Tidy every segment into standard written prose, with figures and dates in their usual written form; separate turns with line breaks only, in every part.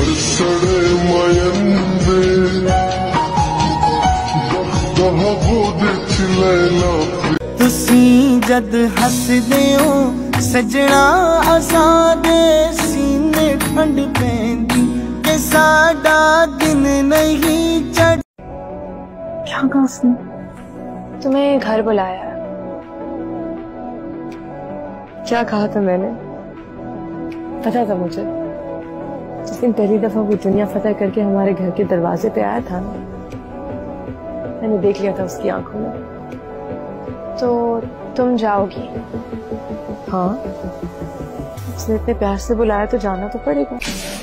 तुसी जद हसदे हो सजना आसादे सीने ठंड पैंदी के साडा दिन नहीं चढ़।
क्या कहा उसने? तुम्हें घर बुलाया है। क्या कहा था मैंने? पता था मुझे। जिस दिन पहली दफा वो दुनिया फतेह करके हमारे घर के दरवाजे पे आया था ना, मैंने देख लिया था उसकी आंखों में। तो तुम जाओगी? हाँ, उसने इतने प्यार से बुलाया तो जाना तो पड़ेगा।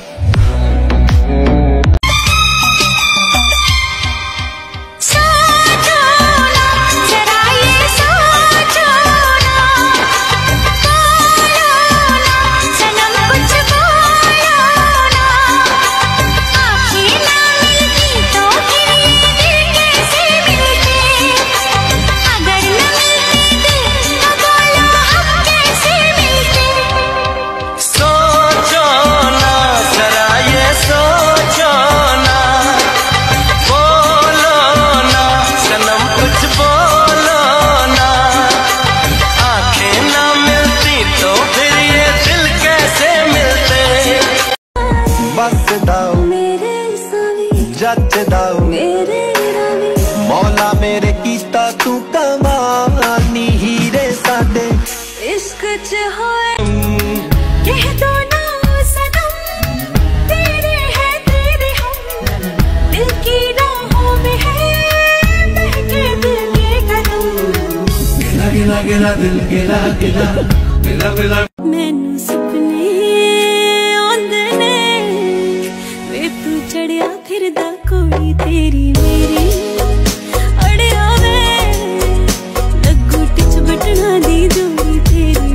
मौला मेरे कीता तू कमानी हीरे साडे इश्क च होए कह दो ना सनम तेरे है तेरे हम दिल की राहों में है बहके दिल के कदम गिला गिला गिला दिल गिला गिला गिला गिला मैनू सपने आंदे ने वे तू चढ़िया फिरदा कोई तेरी मेरी अड़िया वे लगू टिच बटना दी जोड़ी तेरी।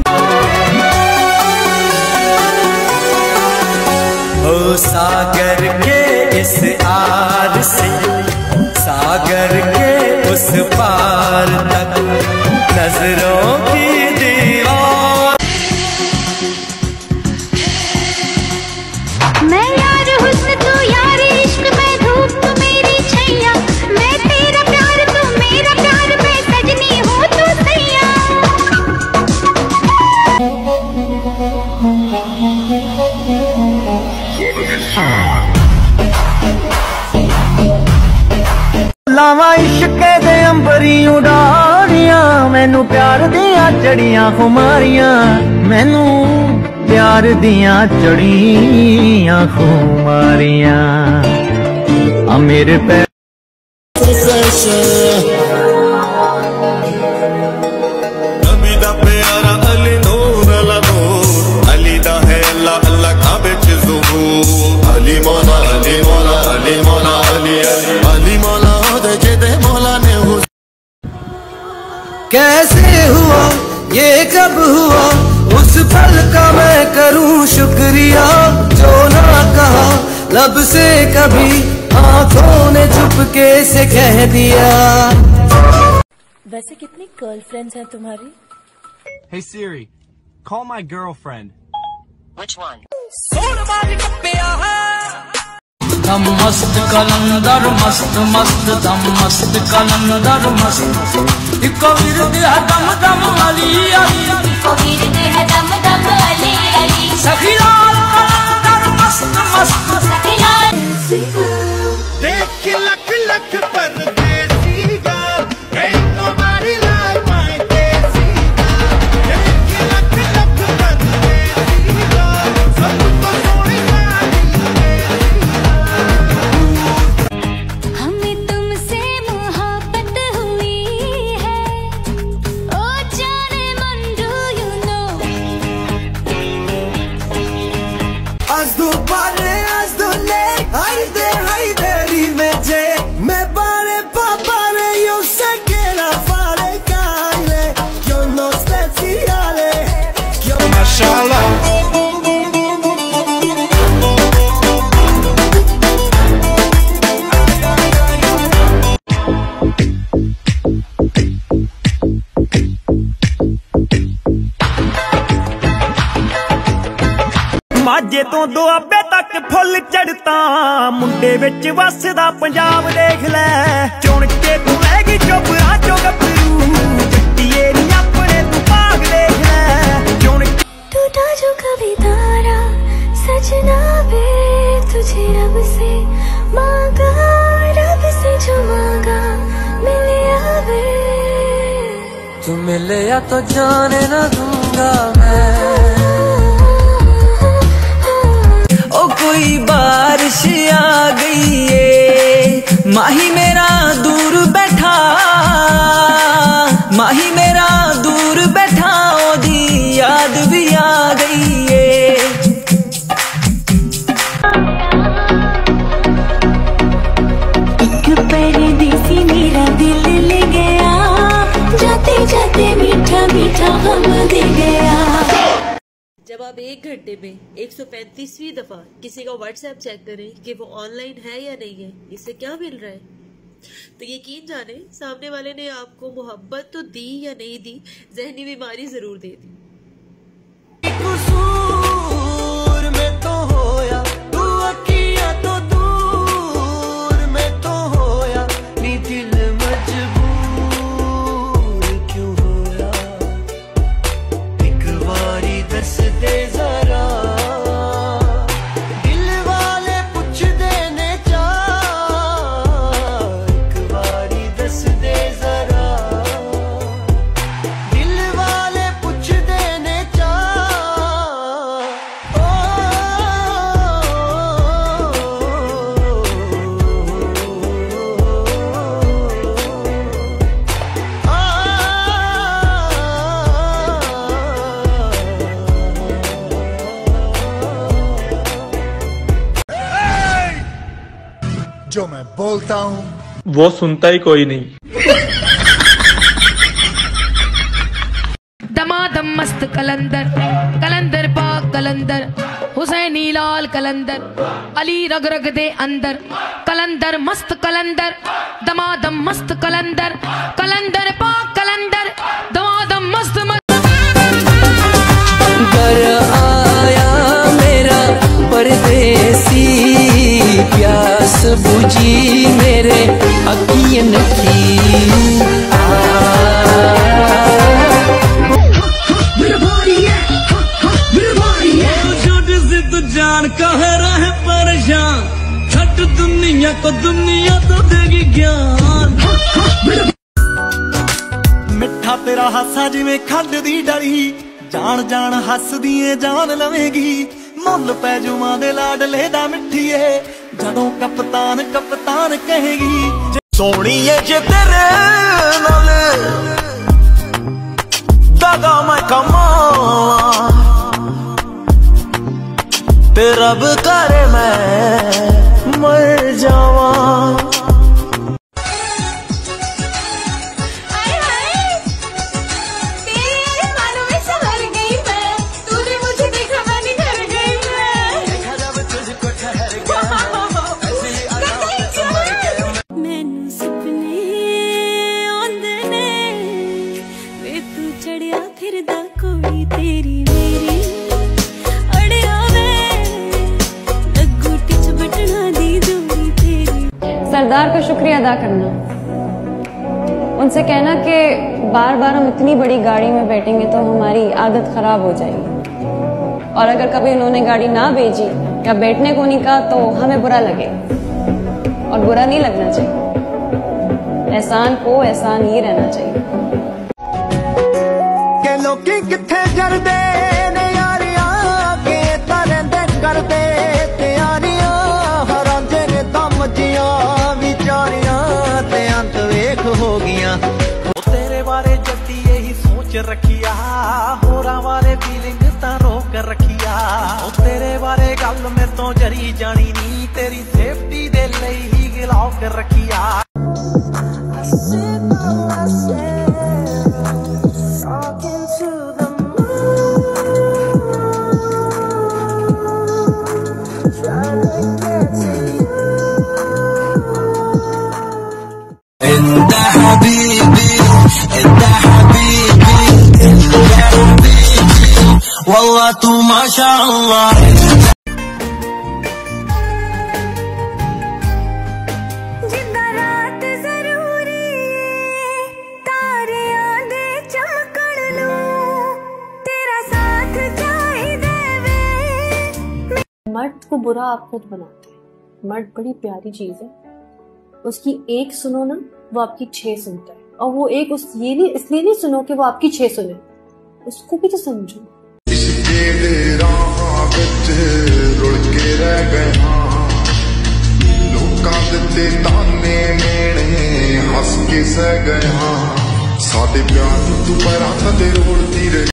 ओ सागर के इस आर से सागर के उस पार तक नजरों की दीवार। मैं यार हुस्न तू यार इश्क में धूप तू मेरी छैया मैं तेरा प्यार तू मेरा प्यार मैं सजनी हूँ तू सैया। लावा इश्क दे अंबरी उडारियां मैनू प्यार दियां चढ़ियां खुमारियां मैनू प्यार दियां चढ़ियां खुमारियां आ मेरे पैर नबी दा प्यारा अली नूर अला नूर अली दा है अल्लाह अल्लाह काबे च ज़ुहूर अली मौला अली मौला अली मौला अली अली मौला दे जे मौला ने कैसे हुआ ये कब हुआ उस पल का मैं करूं शुक्रिया जो ना कहा लब से कभी आंखों ने चुपके से कह दिया।
वैसे कितनी गर्लफ्रेंड्स हैं तुम्हारी?
Hey Siri, call my girlfriend.
Which one?
दम मस्त कलंदर मस्त मस्त दम मस्त कलंदर मस्त इको विरद है दम दम अली अली इको विरद है दम दम अली अली सखी लाल कलंदर मस्त मस्त सखी लाल देख लख लख परदेसी गाल ain't nobody like my देसी गाल देख लख लख परदेसी गाल सब तो सोनी
ਮਾਝੇ ਤੋਂ ਦੁਆਬੇ ਤੱਕ ਫੁੱਲ ਚੜਤਾ ਮੁੰਡੇ ਵਿੱਚ ਵਸਦਾ ਪੰਜਾਬ ਦੇਖ ਲੈ ਚੁਣ ਕੇ ਤੂੰ ਲੈ ਗਈ ਚੋਬਰਾਂ ਚੋਂ ਗੱਭਰੂ ਜੱਟੀਏ ਨੀ ਆਪਣੇ ਤੂੰ ਭਾਗ ਦੇਖ ਲੈ ਚੁਣ
टूटा जो कभी तारा सजना वे तुझे रब से मांगा रब से जो मांगा मिले आवे
तू मिले या तो जाने न दूंगा मैं ओ कोई बारिश आ गई है माही मेरा दूर बैठा माही मेरा दूर बैठा ओदी याद भी आ गई है
एक परदेसी मेरा दिल ले गया जाते जाते मीठा मीठा हम दे गया।
जब आप 1 घंटे में 135वीं दफा किसी का व्हाट्सएप चेक करें कि वो ऑनलाइन है या नहीं है, इससे क्या मिल रहा है? तो यकीन जाने सामने वाले ने आपको मोहब्बत तो दी या नहीं दी, जहनी बीमारी जरूर दे दी।
कसूर में तो होया तू अखियां तो दूर में तो होया नी दिल मजबूर क्यों होया एक बारी दस दे जरा दिल वाले पुछ देने चा एक बारी दस दे जरा दिल वाले पुछ देने चा
जो मैं बोलता हूँ
वो सुनता ही कोई नहीं।
दमादम मस्त कलंदर कलंदर पाक कलंदर हुसैनी लाल कलंदर अली रग रग दे अंदर कलंदर मस्त कलंदर दमादम मस्त कलंदर कलंदर पाक कलंदर दमादम मस्त
घर आया मेरा परदेसी प्यास बुझी मेरे अखियन की जान कह रहे परेशान छट दुनिया को दुनिया तो देगी ज्ञान
मिठा तेरा हासा जिवें खंड दी डली जान जान हसदी ए जान लवेगी मुल पै जुमा दे लाडले दा मिठीए जदों कप्तान कप्तान कहेगी सोहणीए जे तेरे नाल दगा मैं कमा ते रब करे मैं मर जावा।
सरदार का शुक्रिया अदा करना, उनसे कहना कि बार बार हम इतनी बड़ी गाड़ी में बैठेंगे तो हमारी आदत खराब हो जाएगी, और अगर कभी उन्होंने गाड़ी ना भेजी या बैठने को नहीं कहा तो हमें बुरा लगे, और बुरा नहीं लगना चाहिए। एहसान को एहसान ही रहना चाहिए।
के लोकी किथे जरदे ने यारियां के तरंदे करदे तैयारियां हरांदे ने दम जियां विचारियां ते अंत वेख हो गियां तेरे बारे जल्दी यही सोच रखिया होरा वाले फीलिंग ता रोक रखिया तेरे बारे गल मेरे तो जरी जानी नी तेरी सेफ्टी दे लई ही गिलाओ कर रखिया। والله तू
माशाअल्लाह।
जिद्दां रात जरूरी तारियां दे चमकण नूं तेरा साथ चाहिदा वे।
मर्द को बुरा आप खुद बनाते हैं। मर्द बड़ी प्यारी चीज है, उसकी एक सुनो ना वो आपकी 6 सुनता है, और वो एक ये नहीं इसलिए नहीं सुनो कि वो आपकी 6 सुने, उसको भी तो समझो।
रुल के रह गए लोकां दे ताने मेणे हस के सह गए साडे प्यार तू परां ते रोलदी रही।